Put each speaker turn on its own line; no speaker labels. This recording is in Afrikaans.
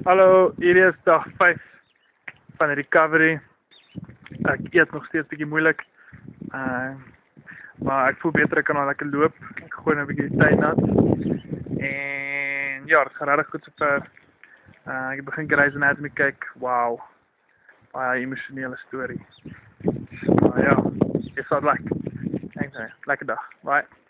Hallo, hier is dag 5 van die recovery. Ek eet nog steeds bietjie moeilik. Maar ek voel beter, ek kan al lekker loop. Ek gooi nou 'n bietjie tyd nat. En ja, dit gaan regtig goed sover. Ek begin Grey's Anatomy kyk. Wow. Baie emosionele storie. Maar ja, dit sal lekker. Lekker dag. Bye.